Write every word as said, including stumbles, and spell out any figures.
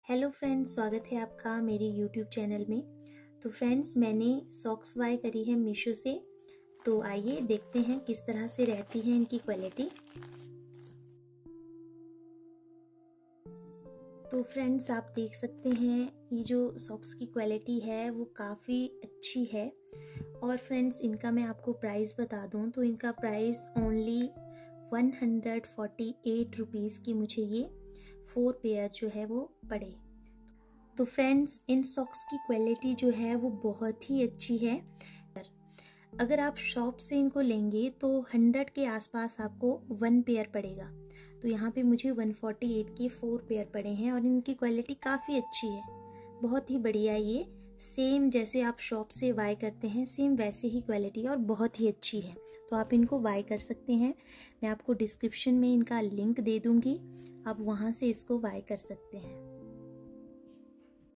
Hello friends, स्वागत है आपका मेरे यूट्यूब चैनल में। तो फ्रेंड्स, मैंने सॉक्स बाय करी है मीशो से। तो आइए देखते हैं किस तरह से रहती है इनकी क्वालिटी। तो फ्रेंड्स, आप देख सकते हैं ये जो सॉक्स की क्वालिटी है वो काफ़ी अच्छी है। और फ्रेंड्स, इनका मैं आपको प्राइस बता दूं तो इनका price only one hundred forty eight rupees की मुझे ये फोर पेयर जो है वो पड़े। तो फ्रेंड्स, इन सॉक्स की क्वालिटी जो है वो बहुत ही अच्छी है। अगर आप शॉप से इनको लेंगे तो हंड्रेड के आसपास आपको वन पेयर पड़ेगा। तो यहाँ पे मुझे वन फोर्टी एट के फोर पेयर पड़े हैं और इनकी क्वालिटी काफ़ी अच्छी है, बहुत ही बढ़िया। ये सेम जैसे आप शॉप से बाय करते हैं सेम वैसे ही क्वालिटी और बहुत ही अच्छी है। तो आप इनको बाय कर सकते हैं। मैं आपको डिस्क्रिप्शन में इनका लिंक दे दूँगी, आप वहाँ से इसको बाय कर सकते हैं।